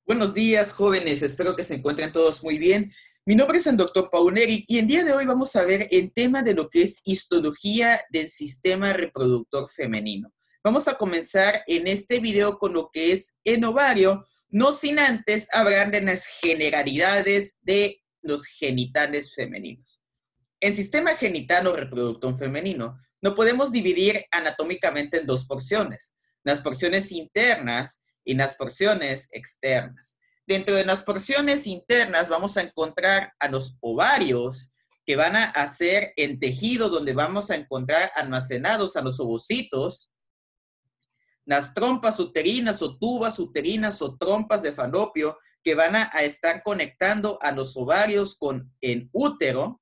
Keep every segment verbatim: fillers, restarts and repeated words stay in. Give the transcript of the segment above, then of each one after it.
Buenos días, jóvenes. Espero que se encuentren todos muy bien. Mi nombre es el doctor Pauneri y el día de hoy vamos a ver el tema de lo que es histología del sistema reproductor femenino. Vamos a comenzar en este video con lo que es el ovario, no sin antes hablar de las generalidades de los genitales femeninos. El sistema genital o reproductor femenino lo podemos dividir anatómicamente en dos porciones, las porciones internas y las porciones externas. Dentro de las porciones internas vamos a encontrar a los ovarios, que van a hacer el tejido donde vamos a encontrar almacenados a los ovocitos, las trompas uterinas o tubas uterinas o trompas de falopio, que van a, a estar conectando a los ovarios con el útero.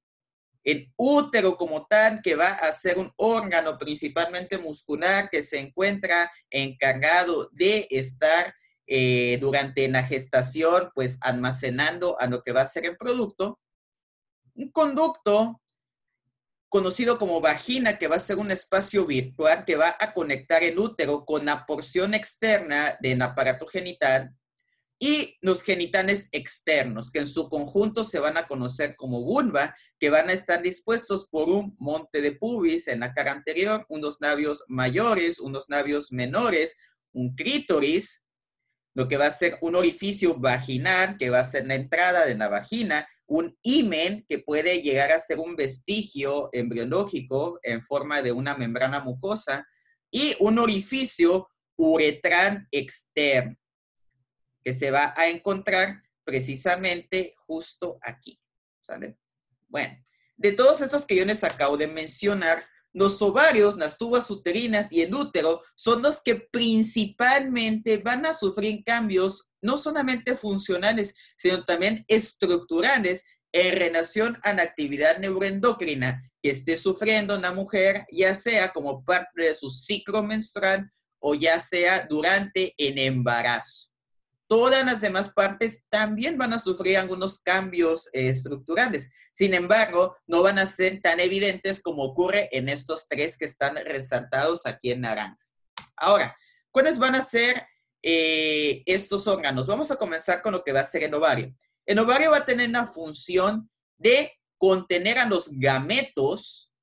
El útero como tal, que va a ser un órgano principalmente muscular que se encuentra encargado de estar eh, durante la gestación, pues almacenando a lo que va a ser el producto. Un conducto conocido como vagina, que va a ser un espacio virtual que va a conectar el útero con la porción externa del aparato genital. Y los genitales externos, que en su conjunto se van a conocer como vulva, que van a estar dispuestos por un monte de pubis en la cara anterior, unos labios mayores, unos labios menores, un clítoris, lo que va a ser un orificio vaginal, que va a ser la entrada de la vagina, un himen, que puede llegar a ser un vestigio embriológico en forma de una membrana mucosa, y un orificio uretral externo, que se va a encontrar precisamente justo aquí, ¿sale? Bueno, de todos estos que yo les acabo de mencionar, los ovarios, las tubas uterinas y el útero son los que principalmente van a sufrir cambios no solamente funcionales, sino también estructurales en relación a la actividad neuroendocrina que esté sufriendo una mujer, ya sea como parte de su ciclo menstrual o ya sea durante el embarazo. Todas las demás partes también van a sufrir algunos cambios eh, estructurales. Sin embargo, no van a ser tan evidentes como ocurre en estos tres que están resaltados aquí en naranja. Ahora, ¿cuáles van a ser eh, estos órganos? Vamos a comenzar con lo que va a ser el ovario. El ovario va a tener la función de contener a los gametos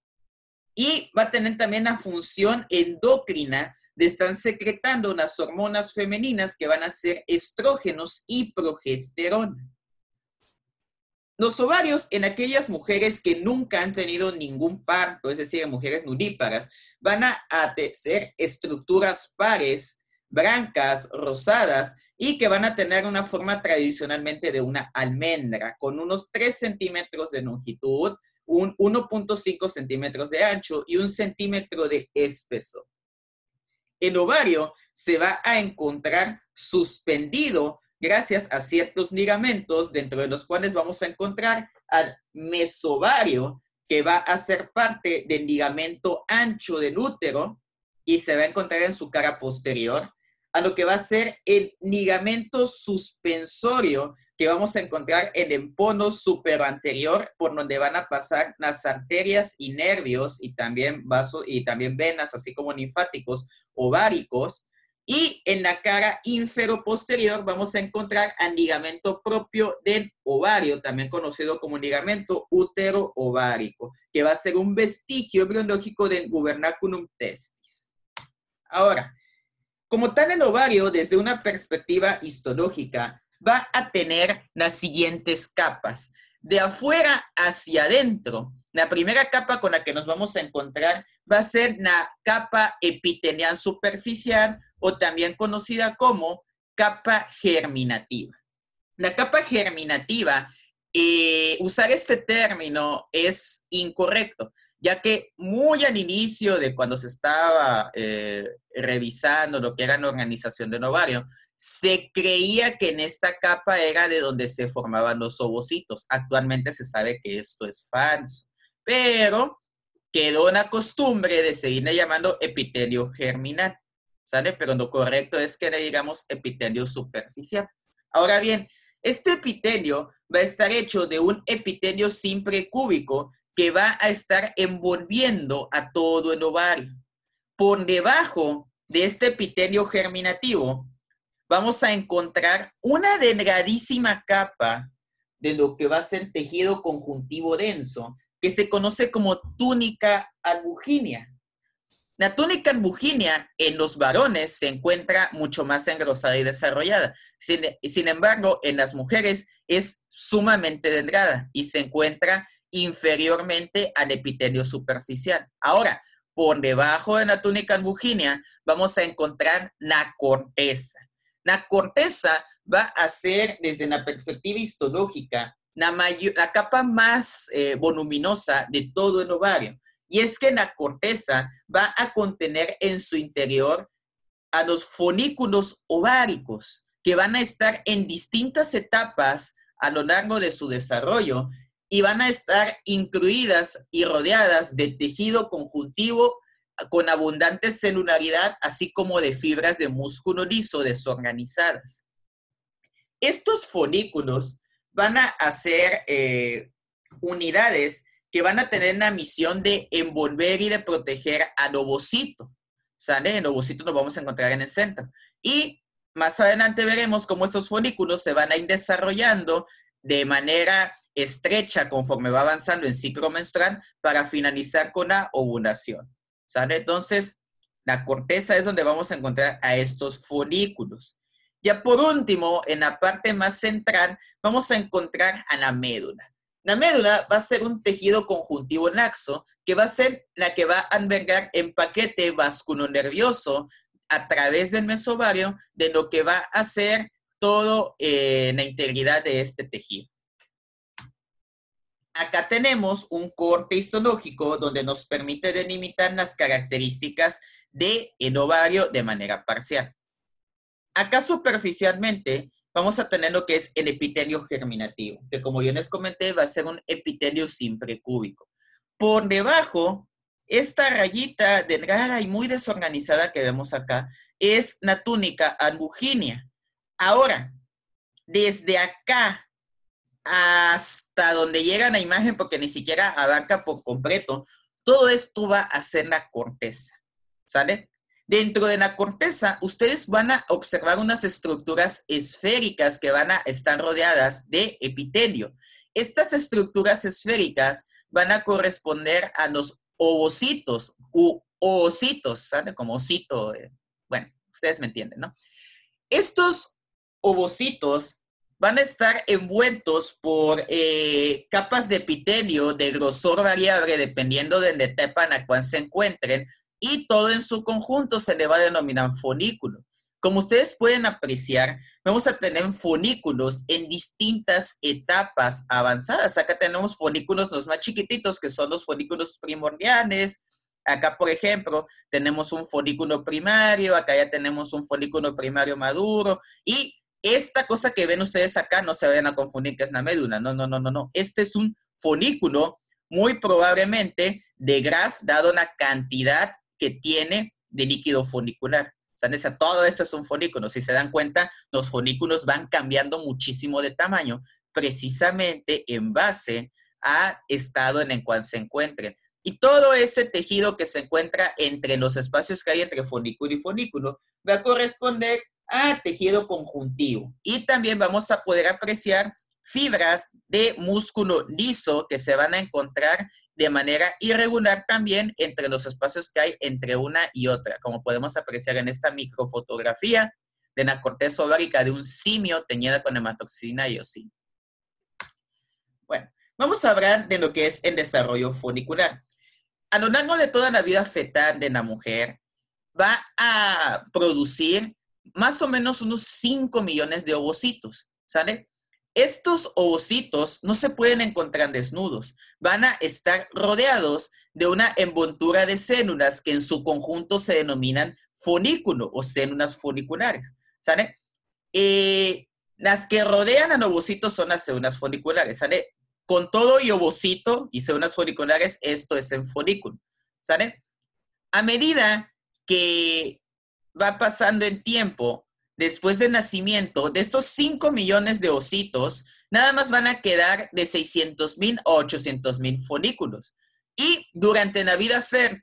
y va a tener también la función endocrina de estar secretando las hormonas femeninas que van a ser estrógenos y progesterona. Los ovarios en aquellas mujeres que nunca han tenido ningún parto, es decir, en mujeres nudíparas, van a, a ser estructuras pares, blancas, rosadas, y que van a tener una forma tradicionalmente de una almendra, con unos tres centímetros de longitud, un uno punto cinco centímetros de ancho y un centímetro de espesor. El ovario se va a encontrar suspendido gracias a ciertos ligamentos, dentro de los cuales vamos a encontrar al mesovario, que va a ser parte del ligamento ancho del útero y se va a encontrar en su cara posterior, a lo que va a ser el ligamento suspensorio, que vamos a encontrar en el empono superanterior, por donde van a pasar las arterias y nervios y también vasos y también venas, así como linfáticos ováricos. Y en la cara inferoposterior vamos a encontrar al ligamento propio del ovario, también conocido como ligamento útero-ovárico, que va a ser un vestigio biológico del gubernaculum testis. Ahora, como tal, el ovario, desde una perspectiva histológica, va a tener las siguientes capas. De afuera hacia adentro, la primera capa con la que nos vamos a encontrar va a ser la capa epitelial superficial, o también conocida como capa germinativa. La capa germinativa, eh, usar este término es incorrecto, ya que muy al inicio de cuando se estaba eh, revisando lo que era la organización del ovario, se creía que en esta capa era de donde se formaban los ovocitos. Actualmente se sabe que esto es falso, pero quedó la costumbre de seguirle llamando epitelio germinal, ¿sale? Pero lo correcto es que le digamos epitelio superficial. Ahora bien, este epitelio va a estar hecho de un epitelio simple cúbico que va a estar envolviendo a todo el ovario. Por debajo de este epitelio germinativo vamos a encontrar una delgadísima capa de lo que va a ser tejido conjuntivo denso, que se conoce como túnica albugínea. La túnica albugínea en los varones se encuentra mucho más engrosada y desarrollada. Sin, sin embargo, en las mujeres es sumamente delgada y se encuentra inferiormente al epitelio superficial. Ahora, por debajo de la túnica albugínea vamos a encontrar la corteza. La corteza va a ser, desde la perspectiva histológica, la, mayor, la capa más eh, voluminosa de todo el ovario. Y es que la corteza va a contener en su interior a los folículos ováricos, que van a estar en distintas etapas a lo largo de su desarrollo y van a estar incluidas y rodeadas de tejido conjuntivo con abundante celularidad, así como de fibras de músculo liso desorganizadas. Estos folículos van a hacer eh, unidades que van a tener la misión de envolver y de proteger al ovocito, ¿sale? El ovocito lo vamos a encontrar en el centro. Y más adelante veremos cómo estos folículos se van a ir desarrollando de manera estrecha conforme va avanzando en ciclo menstrual para finalizar con la ovulación, ¿sale? Entonces, la corteza es donde vamos a encontrar a estos folículos. Ya por último, en la parte más central, vamos a encontrar a la médula. La médula va a ser un tejido conjuntivo laxo que va a ser la que va a albergar en paquete vasculonervioso a través del mesovario de lo que va a ser toda eh, la integridad de este tejido. Acá tenemos un corte histológico donde nos permite delimitar las características del ovario de manera parcial. Acá superficialmente vamos a tener lo que es el epitelio germinativo, que como yo les comenté va a ser un epitelio simple cúbico. Por debajo, esta rayita delgada y muy desorganizada que vemos acá es la túnica albugínea. Ahora, desde acá hasta donde llega la imagen, porque ni siquiera abarca por completo, todo esto va a ser la corteza, ¿sale? Dentro de la corteza, ustedes van a observar unas estructuras esféricas que van a estar rodeadas de epitelio. Estas estructuras esféricas van a corresponder a los ovocitos u oocitos, ¿sale? Como osito, eh, bueno, ustedes me entienden, ¿no? Estos ovocitos van a estar envueltos por eh, capas de epitelio de grosor variable dependiendo de la etapa en la cual se encuentren, y todo en su conjunto se le va a denominar folículo. Como ustedes pueden apreciar, vamos a tener folículos en distintas etapas avanzadas. Acá tenemos folículos los más chiquititos, que son los folículos primordiales. Acá, por ejemplo, tenemos un folículo primario, acá ya tenemos un folículo primario maduro, y esta cosa que ven ustedes acá no se vayan a confundir que es la médula. No, no, no, no, no. Este es un folículo muy probablemente de Graf, dado la cantidad que tiene de líquido folicular. O sea, todo esto es un folículo. Si se dan cuenta, los folículos van cambiando muchísimo de tamaño, precisamente en base al estado en el cual se encuentren. Y todo ese tejido que se encuentra entre los espacios que hay entre folículo y folículo va a corresponder a tejido conjuntivo. Y también vamos a poder apreciar fibras de músculo liso que se van a encontrar de manera irregular también entre los espacios que hay entre una y otra, como podemos apreciar en esta microfotografía de la corteza ovárica de un simio teñida con hematoxina y eosina. Bueno, vamos a hablar de lo que es el desarrollo folicular. A lo largo de toda la vida fetal de la mujer, va a producir más o menos unos cinco millones de ovocitos, ¿sale? Estos ovocitos no se pueden encontrar desnudos, van a estar rodeados de una envoltura de células que en su conjunto se denominan folículo o células foliculares, ¿sale? Eh, las que rodean al ovocito son las células foliculares, ¿sale? Con todo y ovocito y células foliculares, esto es en folículo, ¿sale? A medida que va pasando el tiempo, después del nacimiento, de estos cinco millones de ositos, nada más van a quedar de seiscientos mil a ochocientos mil folículos. Y durante la vida fértil,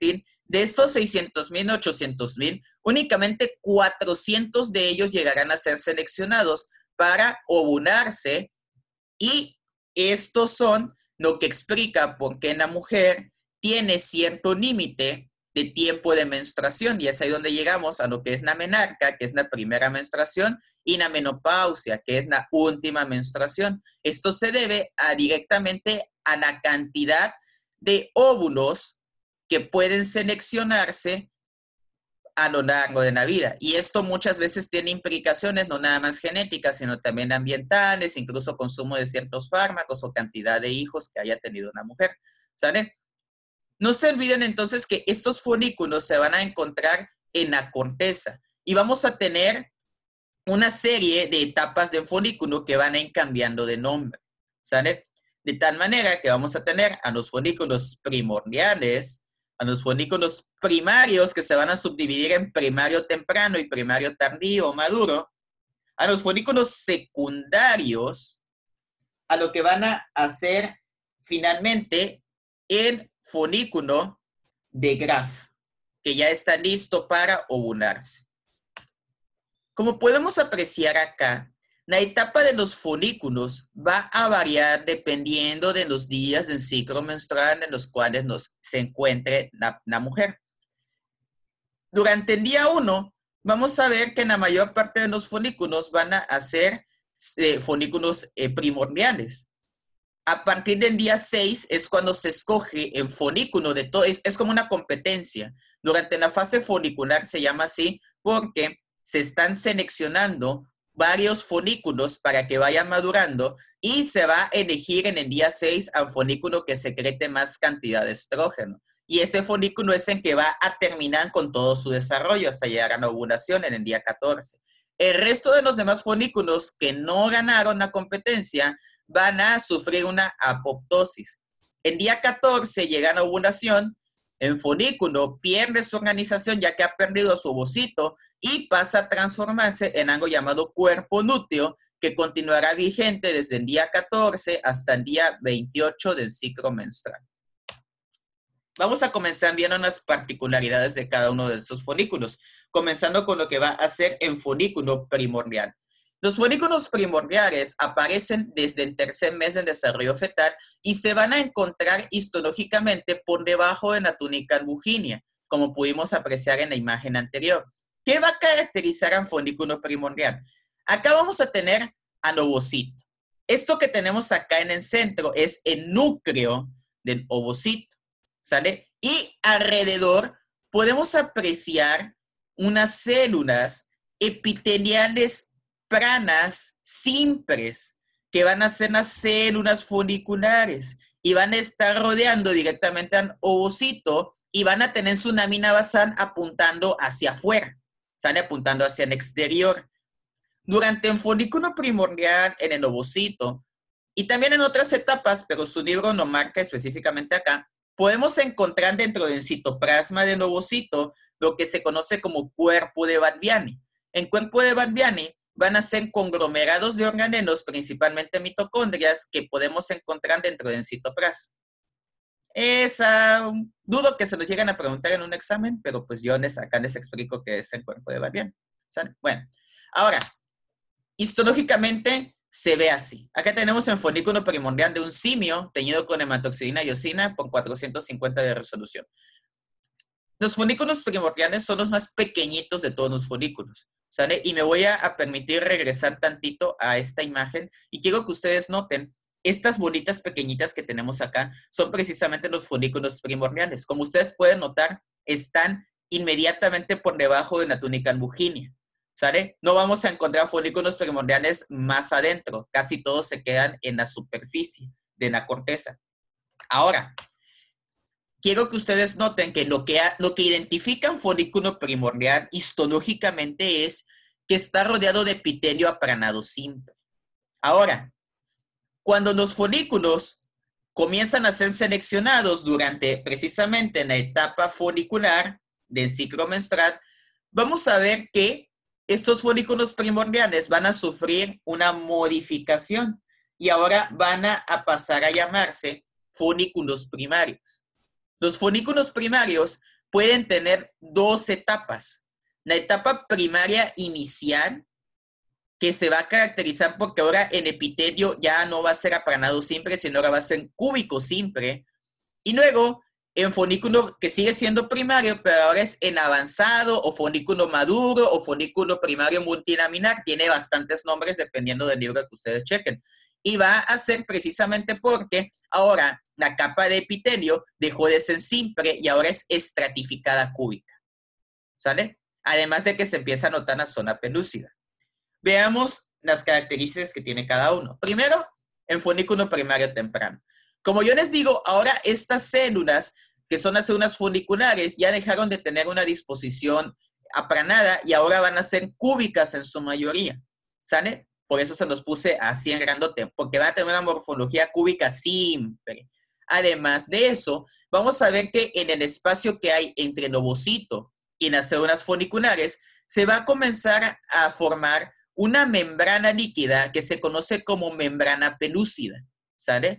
De estos seiscientos mil, ochocientos mil, únicamente cuatrocientos de ellos llegarán a ser seleccionados para ovunarse, y estos son lo que explica por qué la mujer tiene cierto límite de tiempo de menstruación, y es ahí donde llegamos a lo que es la menarca, que es la primera menstruación, y la menopausia, que es la última menstruación. Esto se debe a, directamente a la cantidad de óvulos que pueden seleccionarse a lo largo de la vida. Y esto muchas veces tiene implicaciones no nada más genéticas, sino también ambientales, incluso consumo de ciertos fármacos o cantidad de hijos que haya tenido una mujer. ¿Sale? No se olviden entonces que estos folículos se van a encontrar en la corteza y vamos a tener una serie de etapas de folículo que van a ir cambiando de nombre, ¿sale? De tal manera que vamos a tener a los folículos primordiales, a los folículos primarios que se van a subdividir en primario temprano y primario tardío o maduro, a los folículos secundarios, a lo que van a hacer finalmente el folículo de Graf, que ya está listo para ovunarse. Como podemos apreciar acá, la etapa de los folículos va a variar dependiendo de los días del ciclo menstrual en los cuales nos, se encuentre la, la mujer. Durante el día uno, vamos a ver que la mayor parte de los folículos van a ser eh, folículos eh, primordiales. A partir del día seis es cuando se escoge el folículo de todo, es, es como una competencia. Durante la fase folicular se llama así porque se están seleccionando varios folículos para que vayan madurando y se va a elegir en el día seis al folículo que secrete más cantidad de estrógeno. Y ese folículo es el que va a terminar con todo su desarrollo hasta llegar a la ovulación en el día catorce. El resto de los demás folículos que no ganaron la competencia van a sufrir una apoptosis. El día catorce llega la ovulación, el folículo pierde su organización ya que ha perdido su ovocito y pasa a transformarse en algo llamado cuerpo lúteo, que continuará vigente desde el día catorce hasta el día veintiocho del ciclo menstrual. Vamos a comenzar viendo unas particularidades de cada uno de estos folículos, comenzando con lo que va a ser el folículo primordial. Los folículos primordiales aparecen desde el tercer mes del desarrollo fetal y se van a encontrar histológicamente por debajo de la túnica albuginea, como pudimos apreciar en la imagen anterior. ¿Qué va a caracterizar al folículo primordial? Acá vamos a tener al ovocito. Esto que tenemos acá en el centro es el núcleo del ovocito, ¿sale? Y alrededor podemos apreciar unas células epiteliales planas simples, que van a ser las células foliculares y van a estar rodeando directamente al ovocito y van a tener su lámina basal apuntando hacia afuera, sale apuntando hacia el exterior. Durante el folículo primordial en el ovocito y también en otras etapas, pero su libro lo marca específicamente acá, podemos encontrar dentro del citoplasma del ovocito lo que se conoce como cuerpo de Barbiani. En cuerpo de Barbiani van a ser conglomerados de organelos, principalmente mitocondrias, que podemos encontrar dentro del citoplasma. Es uh, dudo que se nos lleguen a preguntar en un examen, pero pues yo les, acá les explico qué es el cuerpo de Barbiani. ¿Sale? Bueno, ahora, histológicamente se ve así. Acá tenemos el folículo primordial de un simio teñido con hematoxilina y eosina por cuatrocientos cincuenta de resolución. Los folículos primordiales son los más pequeñitos de todos los folículos, ¿sale? Y me voy a, a permitir regresar tantito a esta imagen y quiero que ustedes noten, estas bolitas pequeñitas que tenemos acá son precisamente los folículos primordiales. Como ustedes pueden notar, están inmediatamente por debajo de la túnica albuginea, ¿sale? No vamos a encontrar folículos primordiales más adentro, casi todos se quedan en la superficie de la corteza. Ahora, quiero que ustedes noten que lo que, lo que identifica un folículo primordial histológicamente es que está rodeado de epitelio aplanado simple. Ahora, cuando los folículos comienzan a ser seleccionados durante precisamente la etapa folicular del ciclo menstrual, vamos a ver que estos folículos primordiales van a sufrir una modificación y ahora van a, a pasar a llamarse folículos primarios. Los folículos primarios pueden tener dos etapas. La etapa primaria inicial, que se va a caracterizar porque ahora en epitelio ya no va a ser aplanado simple, sino ahora va a ser cúbico simple. Y luego en fonículo que sigue siendo primario, pero ahora es en avanzado, o fonículo maduro, o fonículo primario multilaminar. Tiene bastantes nombres dependiendo del libro que ustedes chequen. Y va a ser precisamente porque ahora la capa de epitelio dejó de ser simple y ahora es estratificada cúbica. ¿Sale? Además de que se empieza a notar la zona pelúcida. Veamos las características que tiene cada uno. Primero, el fonículo primario temprano. Como yo les digo, ahora estas células, que son las células foniculares, ya dejaron de tener una disposición aplanada y ahora van a ser cúbicas en su mayoría. ¿Sale? Por eso se los puse así en grandote, porque van a tener una morfología cúbica simple. Además de eso, vamos a ver que en el espacio que hay entre el ovocito y las células foniculares, se va a comenzar a formar una membrana líquida que se conoce como membrana pelúcida, ¿sale?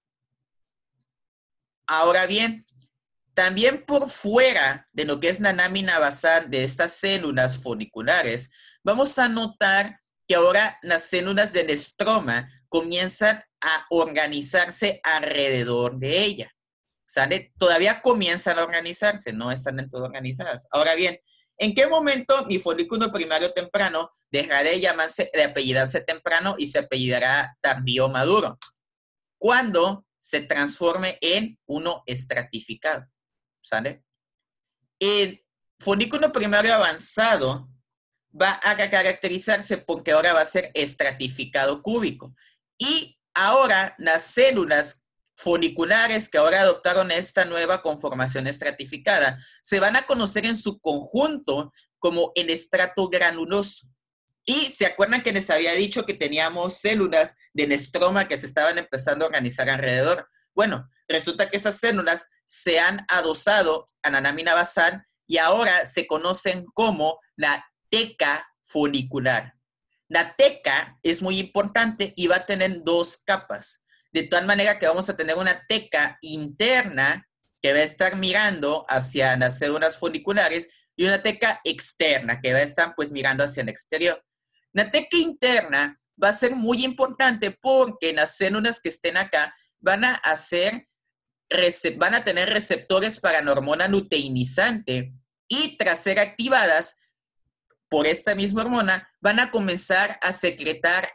Ahora bien, también por fuera de lo que es la lámina basal de estas células foniculares, vamos a notar que ahora las células del estroma comienzan a organizarse alrededor de ella, ¿sale? Todavía comienzan a organizarse, no están del todo organizadas. Ahora bien, ¿en qué momento mi folículo primario temprano dejará de llamarse, de apellidarse temprano y se apellidará tardío maduro? Cuando se transforme en uno estratificado, ¿sale? El folículo primario avanzado va a caracterizarse porque ahora va a ser estratificado cúbico. Y ahora las células foniculares que ahora adoptaron esta nueva conformación estratificada se van a conocer en su conjunto como el estrato granuloso. Y se acuerdan que les había dicho que teníamos células del estroma que se estaban empezando a organizar alrededor. Bueno, resulta que esas células se han adosado a la lámina basal y ahora se conocen como la teca folicular. La teca es muy importante y va a tener dos capas. De tal manera que vamos a tener una teca interna que va a estar mirando hacia las células foliculares y una teca externa que va a estar pues mirando hacia el exterior. La teca interna va a ser muy importante porque las células que estén acá van a hacer, van a tener receptores para la hormona luteinizante y tras ser activadas por esta misma hormona van a comenzar a secretar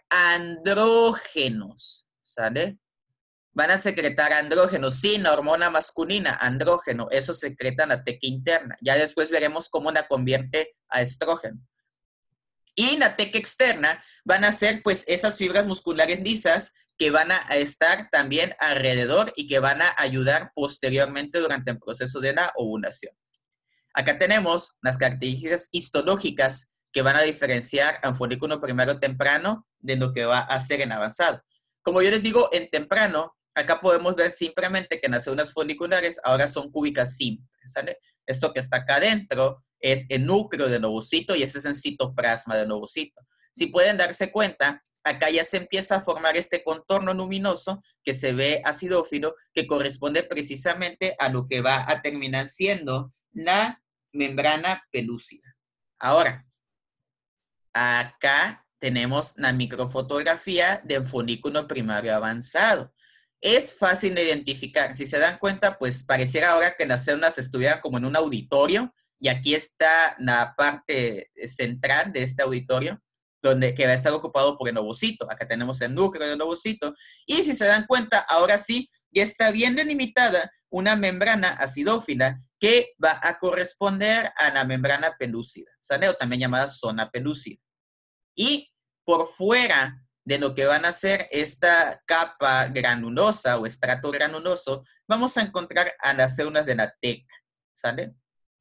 andrógenos, ¿sale? Van a secretar andrógenos, sí, la hormona masculina, andrógeno, eso secreta la teca interna. Ya después veremos cómo la convierte a estrógeno. Y la teca externa van a ser pues esas fibras musculares lisas que van a estar también alrededor y que van a ayudar posteriormente durante el proceso de la ovulación. Acá tenemos las características histológicas que van a diferenciar a un folículo primario temprano de lo que va a ser en avanzado. Como yo les digo, en temprano, acá podemos ver simplemente que las células foliculares ahora son cúbicas simples, ¿sale? Esto que está acá adentro es el núcleo del ovocito y este es el citoplasma del ovocito. Si pueden darse cuenta, acá ya se empieza a formar este contorno luminoso que se ve acidófilo, que corresponde precisamente a lo que va a terminar siendo la membrana pelúcida. Ahora, acá tenemos la microfotografía del folículo primario avanzado. Es fácil de identificar. Si se dan cuenta, pues pareciera ahora que las células estuvieran como en un auditorio y aquí está la parte central de este auditorio donde, que va a estar ocupado por el ovocito. Acá tenemos el núcleo del ovocito y si se dan cuenta, ahora sí, ya está bien delimitada una membrana acidófila que va a corresponder a la membrana pelúcida, ¿sale? O también llamada zona pelúcida. Y por fuera de lo que van a ser esta capa granulosa o estrato granuloso, vamos a encontrar a las células de la teca, ¿sale?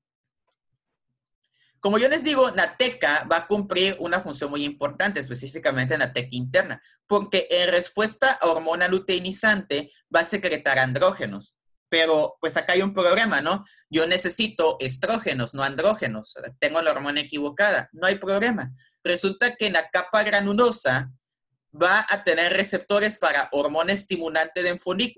Como yo les digo, la teca va a cumplir una función muy importante, específicamente en la teca interna, porque en respuesta a hormona luteinizante va a secretar andrógenos. Pero pues acá hay un problema, ¿no? Yo necesito estrógenos, no andrógenos. Tengo la hormona equivocada. No hay problema. Resulta que en la capa granulosa va a tener receptores para hormona estimulante del folículo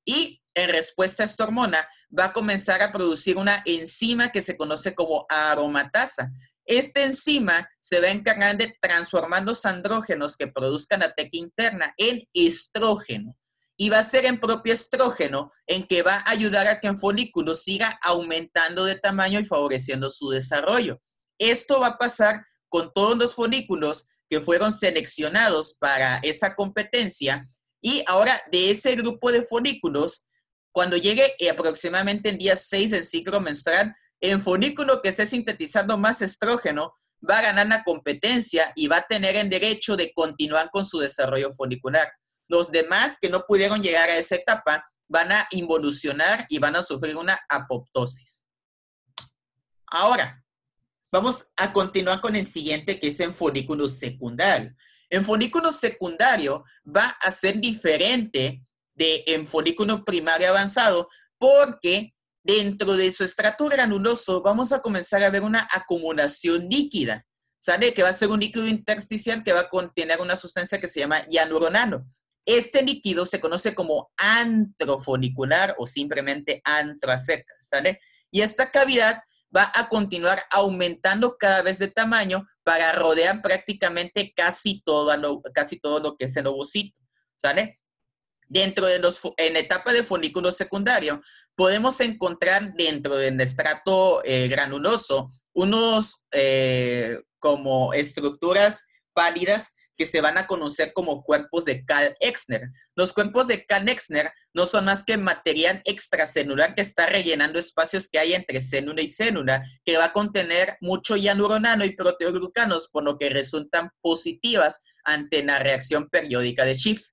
Y en respuesta a esta hormona va a comenzar a producir una enzima que se conoce como aromatasa. Esta enzima se va a encargar de transformar los andrógenos que produzcan la teca interna en estrógeno. Y va a ser en propio estrógeno en que va a ayudar a que el folículo siga aumentando de tamaño y favoreciendo su desarrollo. Esto va a pasar con todos los folículos que fueron seleccionados para esa competencia. Y ahora, de ese grupo de folículos, cuando llegue aproximadamente en día seis del ciclo menstrual, el folículo que esté sintetizando más estrógeno va a ganar la competencia y va a tener el derecho de continuar con su desarrollo folicular. Los demás que no pudieron llegar a esa etapa van a involucionar y van a sufrir una apoptosis. Ahora, vamos a continuar con el siguiente, que es el folículo secundario. El folículo secundario va a ser diferente del folículo primario avanzado porque dentro de su estrato granuloso vamos a comenzar a ver una acumulación líquida, ¿sale? Que va a ser un líquido intersticial que va a contener una sustancia que se llama hialuronano. Este líquido se conoce como antro folicular o simplemente antro a secas, ¿sale? Y esta cavidad va a continuar aumentando cada vez de tamaño para rodear prácticamente casi todo lo, casi todo lo que es el ovocito, ¿sale? Dentro de los, en la etapa de folículo secundario, podemos encontrar dentro del estrato eh, granuloso unos eh, como estructuras pálidas que se van a conocer como cuerpos de Kahl-Exner. Los cuerpos de Kahl-Exner no son más que material extracelular que está rellenando espacios que hay entre célula y célula, que va a contener mucho hialuronano y proteoglucanos, por lo que resultan positivas ante la reacción periódica de Schiff.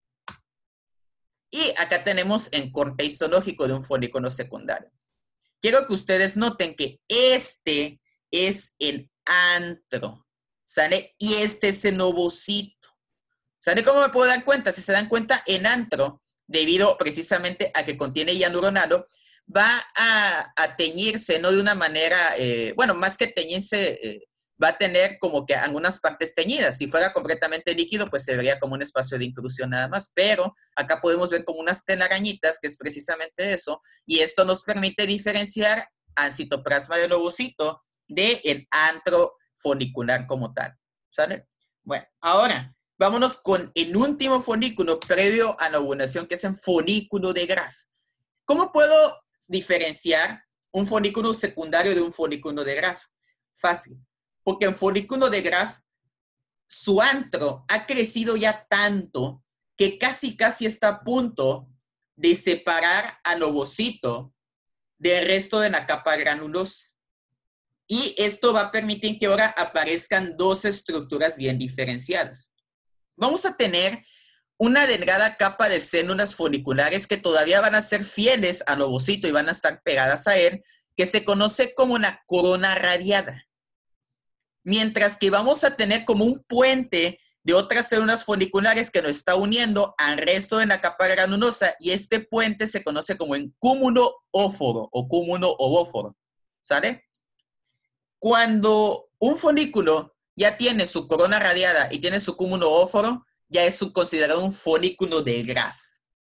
Y acá tenemos el corte histológico de un folículo secundario. Quiero que ustedes noten que este es el antro, ¿sale? Y este es el ovocito. ¿Sale cómo me puedo dar cuenta? Si se dan cuenta, el antro, debido precisamente a que contiene hialuronano, va a, a teñirse, no de una manera, eh, bueno, más que teñirse, eh, va a tener como que algunas partes teñidas. Si fuera completamente líquido, pues se vería como un espacio de inclusión nada más. Pero acá podemos ver como unas telarañitas, que es precisamente eso. Y esto nos permite diferenciar al citoplasma del ovocito del antro folicular como tal. ¿Sale? Bueno, ahora vámonos con el último folículo previo a la ovulación, que es el folículo de Graf. ¿Cómo puedo diferenciar un folículo secundario de un folículo de Graf? Fácil. Porque en folículo de Graf, su antro ha crecido ya tanto que casi casi está a punto de separar al ovocito del resto de la capa granulosa. Y esto va a permitir que ahora aparezcan dos estructuras bien diferenciadas. Vamos a tener una delgada capa de células foliculares que todavía van a ser fieles al ovocito y van a estar pegadas a él, que se conoce como la corona radiada. Mientras que vamos a tener como un puente de otras células foliculares que nos está uniendo al resto de la capa granulosa, y este puente se conoce como el cúmulo óforo o cúmulo ovóforo, ¿sale? Cuando un folículo ya tiene su corona radiada y tiene su cúmulo óforo, ya es considerado un folículo de Graf.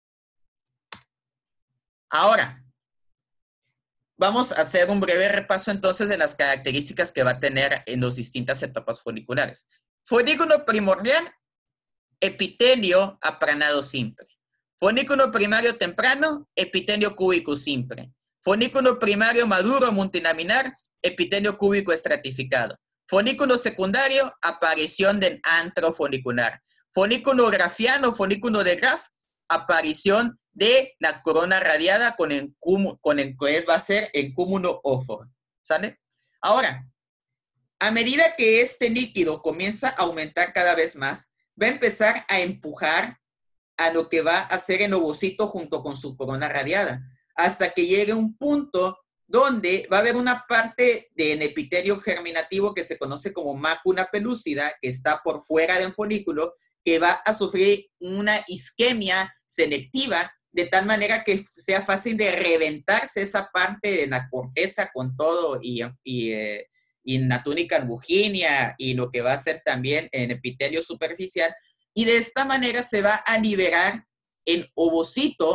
Ahora, vamos a hacer un breve repaso entonces de las características que va a tener en las distintas etapas foliculares. Folículo primordial, epitelio aplanado simple. Folículo primario temprano, epitelio cúbico simple. Folículo primario maduro multilaminar, epitelio cúbico estratificado. Folículo secundario, aparición del antro folicular. Folículo grafiano, folículo de Graf, aparición de la corona radiada con el, con el que va a ser el cúmulo óforo, ¿sale? Ahora, a medida que este líquido comienza a aumentar cada vez más, va a empezar a empujar a lo que va a ser el ovocito junto con su corona radiada, hasta que llegue un punto donde va a haber una parte del epitelio germinativo que se conoce como mácula pelúcida, que está por fuera del folículo, que va a sufrir una isquemia selectiva, de tal manera que sea fácil de reventarse esa parte de la corteza con todo y, y, eh, y la túnica albuginea y lo que va a ser también el epitelio superficial, y de esta manera se va a liberar el ovocito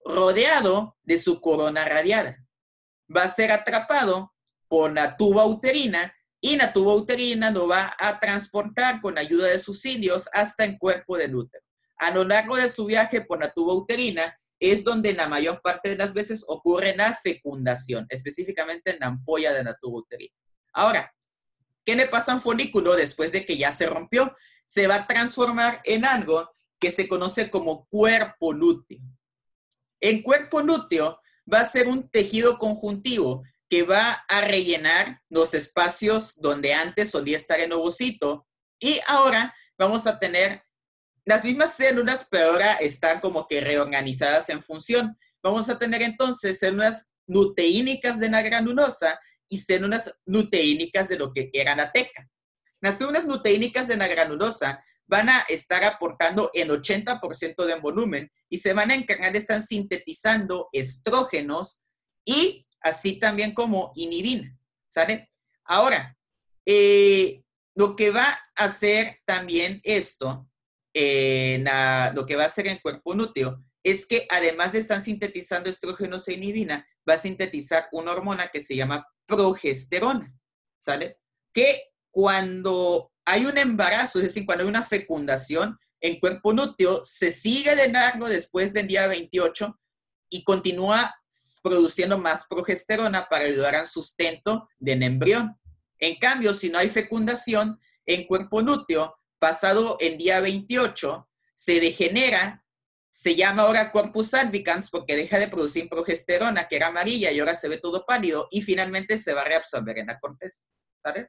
rodeado de su corona radiada. Va a ser atrapado por la tuba uterina y la tuba uterina lo va a transportar con ayuda de sus cilios hasta el cuerpo del útero. A lo largo de su viaje por la tuba uterina es donde la mayor parte de las veces ocurre la fecundación, específicamente en la ampolla de la tuba uterina. Ahora, ¿qué le pasa a un folículo después de que ya se rompió? Se va a transformar en algo que se conoce como cuerpo lúteo. El cuerpo lúteo va a ser un tejido conjuntivo que va a rellenar los espacios donde antes solía estar el ovocito y ahora vamos a tener las mismas células, pero ahora están como que reorganizadas en función. Vamos a tener entonces células luteínicas de la granulosa y células luteínicas de lo que era la teca. Las células luteínicas de la granulosa van a estar aportando el ochenta por ciento de volumen y se van a encargar de estar sintetizando estrógenos y así también como inhibina, ¿sale? Ahora, eh, lo que va a hacer también esto, eh, la, lo que va a hacer en el cuerpo lúteo, es que además de estar sintetizando estrógenos e inhibina, va a sintetizar una hormona que se llama progesterona, ¿sale? Que cuando hay un embarazo, es decir, cuando hay una fecundación, el cuerpo lúteo se sigue de largo después del día veintiocho y continúa produciendo más progesterona para ayudar al sustento del embrión. En cambio, si no hay fecundación, en cuerpo lúteo, pasado el día veintiocho, se degenera, se llama ahora corpus albicans porque deja de producir progesterona, que era amarilla, y ahora se ve todo pálido, y finalmente se va a reabsorber en la corteza, ¿vale?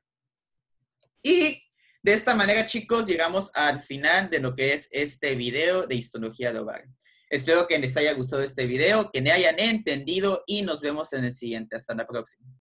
Y de esta manera, chicos, llegamos al final de lo que es este video de histología de ovario. Espero que les haya gustado este video, que me hayan entendido y nos vemos en el siguiente. Hasta la próxima.